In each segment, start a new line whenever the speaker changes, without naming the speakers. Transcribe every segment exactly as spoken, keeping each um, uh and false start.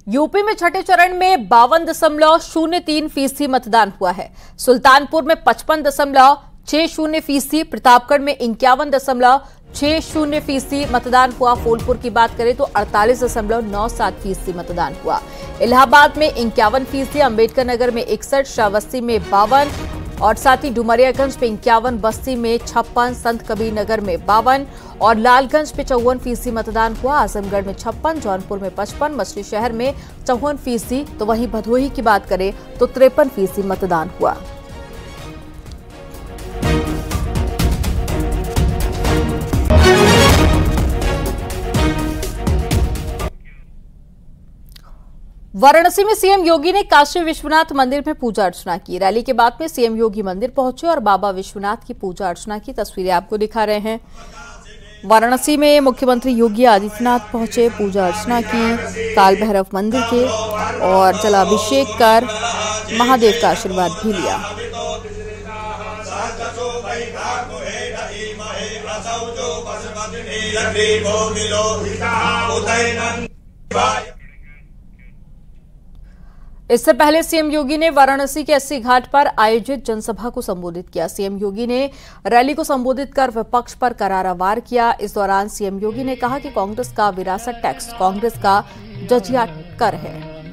UP में छठे चरण में बावन दशमलव शून्य तीन फीसदी मतदान हुआ है। सुल्तानपुर में पचपन दशमलव छह शून्य फीसदी, प्रतापगढ़ में इक्यावन दशमलव छह शून्य फीसदी मतदान हुआ। फूलपुर की बात करें तो अड़तालीस दशमलव नौ सात फीसदी मतदान हुआ। इलाहाबाद में इक्यावन फीसदी, अम्बेडकर नगर में इकसठ, श्रावस्ती में बावन और साथ ही डुमरियागंज में इक्यावन, बस्ती में छप्पन, संत कबीर नगर में बावन और लालगंज में चौवन फीसदी मतदान हुआ। आजमगढ़ में छप्पन, जौनपुर में पचपन, मछली शहर में चौवन फीसदी, तो वहीं भदोही की बात करें तो तिरपन फीसदी मतदान हुआ। वाराणसी में सीएम योगी ने काशी विश्वनाथ मंदिर में पूजा अर्चना की। रैली के बाद में सीएम योगी मंदिर पहुंचे और बाबा विश्वनाथ की पूजा अर्चना की। तस्वीरें आपको दिखा रहे हैं। वाराणसी में मुख्यमंत्री योगी आदित्यनाथ पहुंचे, पूजा अर्चना की काल भैरव मंदिर के और जलाभिषेक कर महादेव का आशीर्वाद भी लिया। इससे पहले सीएम योगी ने वाराणसी के अस्सी घाट पर आयोजित जनसभा को संबोधित किया। सीएम योगी ने रैली को संबोधित कर विपक्ष पर करारा वार किया। इस दौरान सीएम योगी ने कहा कि कांग्रेस का विरासत टैक्स कांग्रेस का जजिया कर है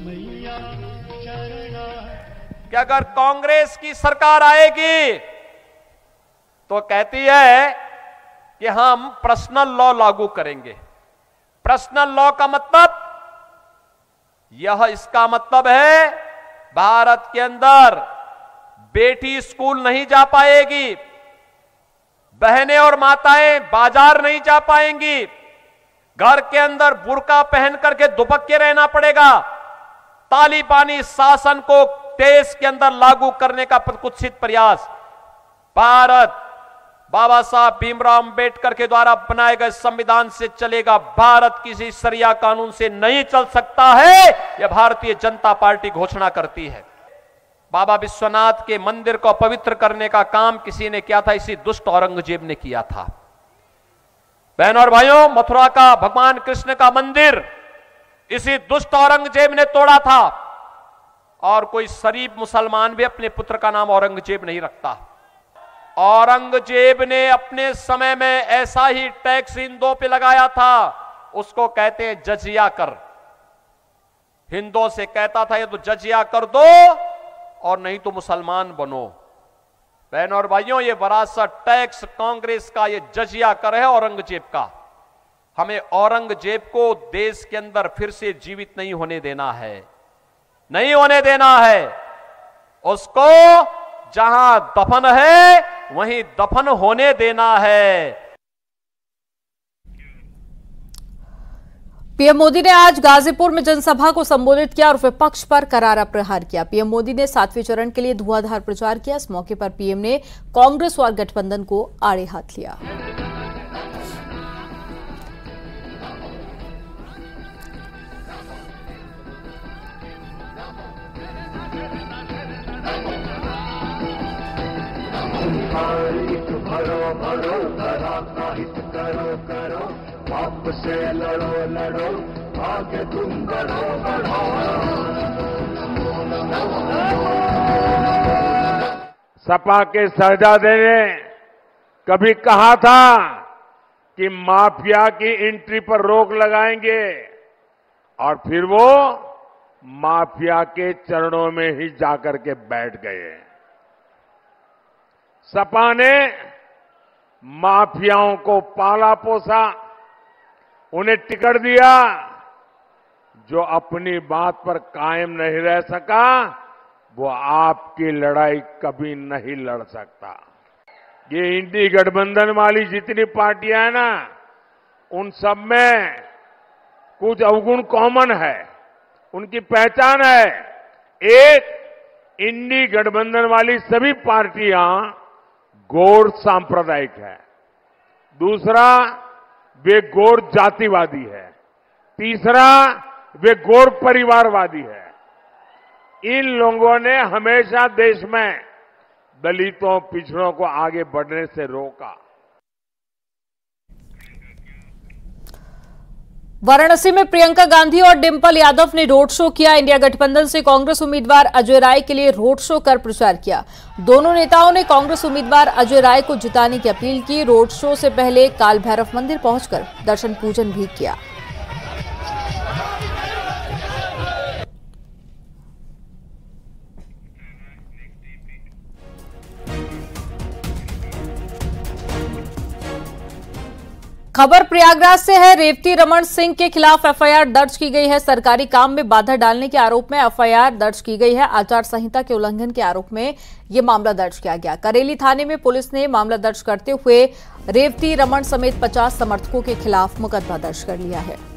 कि अगर कांग्रेस की सरकार आएगी तो कहती है कि हम पर्सनल लॉ लागू करेंगे। पर्सनल लॉ का मतलब यह इसका मतलब है भारत के अंदर बेटी स्कूल नहीं जा पाएगी, बहनें और माताएं बाजार नहीं जा पाएंगी, घर के अंदर बुर्का पहन करके दुबक्के रहना पड़ेगा। तालिबानी शासन को देश के अंदर लागू करने का कुत्सित प्रयास भारत बाबा साहब भीमराव अंबेडकर के द्वारा बनाए गए संविधान से चलेगा। भारत किसी शरिया कानून से नहीं चल सकता है, यह भारतीय जनता पार्टी घोषणा करती है। बाबा विश्वनाथ के मंदिर को पवित्र करने का काम किसी ने किया था, इसी दुष्ट औरंगजेब ने किया था। बहनों और भाइयों, मथुरा का भगवान कृष्ण का मंदिर इसी दुष्ट औरंगजेब ने तोड़ा था और कोई शरीफ मुसलमान भी अपने पुत्र का नाम औरंगजेब नहीं रखता। औरंगजेब ने अपने समय में ऐसा ही टैक्स हिंदुओं पे लगाया था, उसको कहते हैं जजिया कर। हिंदुओं से कहता था ये तो जजिया कर दो और नहीं तो मुसलमान बनो। बहनों और भाइयों, ये विरासत टैक्स कांग्रेस का ये जजिया कर है औरंगजेब का। हमें औरंगजेब को देश के अंदर फिर से जीवित नहीं होने देना है, नहीं होने देना है। उसको जहां दफन है वहीं दफन होने देना है।
पीएम मोदी ने आज गाजीपुर में जनसभा को संबोधित किया और विपक्ष पर करारा प्रहार किया। पीएम मोदी ने सातवें चरण के लिए धुआंधार प्रचार किया। इस मौके पर पीएम ने कांग्रेस और गठबंधन को आड़े हाथ लिया।
भरो भरो भरा हित करो करो, पाप से लड़ो लड़ो, आगे तुम बढ़ो बढ़ो।
सपा के शहजादे ने कभी कहा था कि माफिया की एंट्री पर रोक लगाएंगे और फिर वो माफिया के चरणों में ही जाकर के बैठ गए। सपा ने माफियाओं को पाला पोसा, उन्हें टिकट दिया। जो अपनी बात पर कायम नहीं रह सका वो आपकी लड़ाई कभी नहीं लड़ सकता। ये इंडी गठबंधन वाली जितनी पार्टियां हैं ना, उन सब में कुछ अवगुण कॉमन है, उनकी पहचान है। एक, इंडी गठबंधन वाली सभी पार्टियां गौर सांप्रदायिक है। दूसरा, वे गौर जातिवादी है। तीसरा, वे गौर परिवारवादी है। इन लोगों ने हमेशा देश में दलितों, पिछड़ों को आगे बढ़ने से रोका।
वाराणसी में प्रियंका गांधी और डिंपल यादव ने रोड शो किया। इंडिया गठबंधन से कांग्रेस उम्मीदवार अजय राय के लिए रोड शो कर प्रचार किया। दोनों नेताओं ने कांग्रेस उम्मीदवार अजय राय को जिताने की अपील की। रोड शो से पहले काल भैरव मंदिर पहुंचकर दर्शन पूजन भी किया। खबर प्रयागराज से है। रेवती रमन सिंह के खिलाफ एफआईआर दर्ज की गई है। सरकारी काम में बाधा डालने के आरोप में एफआईआर दर्ज की गई है। आचार संहिता के उल्लंघन के आरोप में यह मामला दर्ज किया गया। करेली थाने में पुलिस ने मामला दर्ज करते हुए रेवती रमन समेत पचास समर्थकों के खिलाफ मुकदमा दर्ज कर लिया है।